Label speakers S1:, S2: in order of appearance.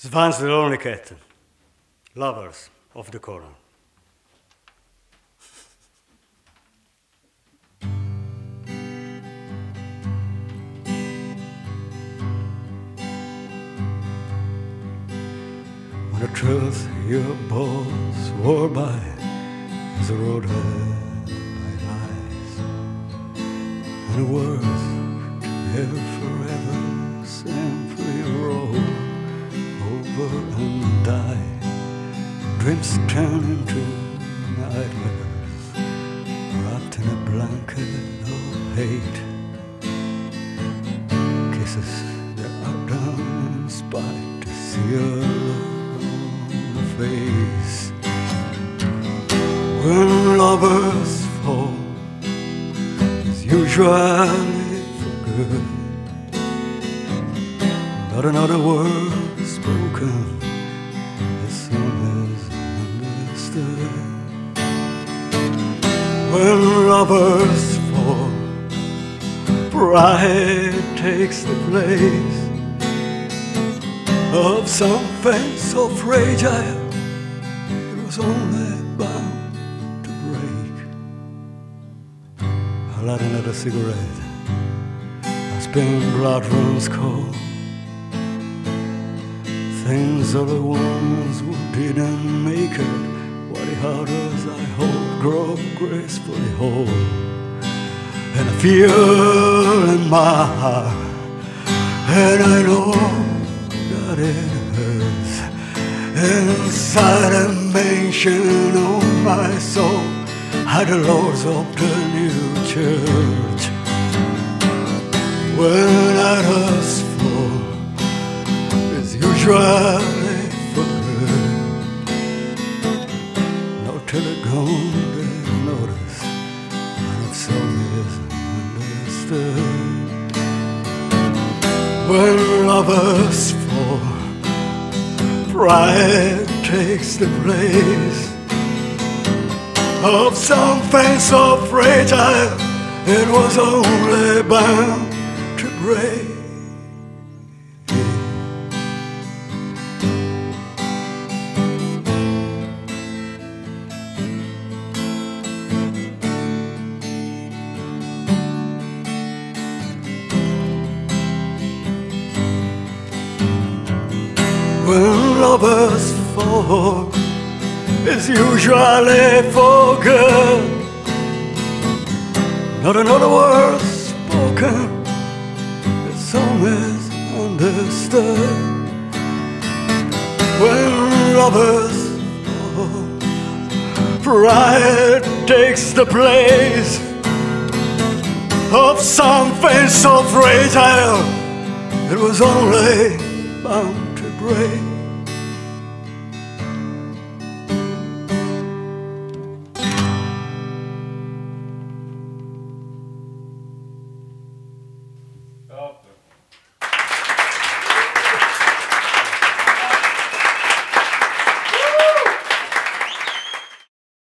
S1: Svans the Lonely Cat, Lovers of the Coral. When the truth your boss swore by is a road led by lies, and the words together forever simply roll over and die. Dreams turn into nightmares wrapped in a blanket of hate. Kisses that are done in spite to see a look on the face. When lovers fall, it's usually for good. Not another word spoken, as soon as understood. When lovers fall, pride takes the place of something so fragile it was only bound to break. I light another cigarette, I spin blood runs cold. Things of the ones who didn't make it, what the others I hope grow gracefully whole. And I feel in my heart, and I know that it hurts. Inside a mansion on my soul are the lords of the new church. When others fall, usually for good. Not till they're gone they notice, and it's so misunderstood. When lovers fall, pride takes the place of something so fragile it was only bound to break. When lovers fall, it's usually for good. Not another word spoken, the song is understood. When lovers fall, pride takes the place of something so fragile it was only bound to break.